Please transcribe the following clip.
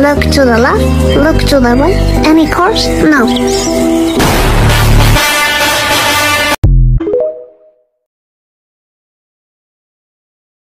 Look to the left, look to the right. Any cars? No.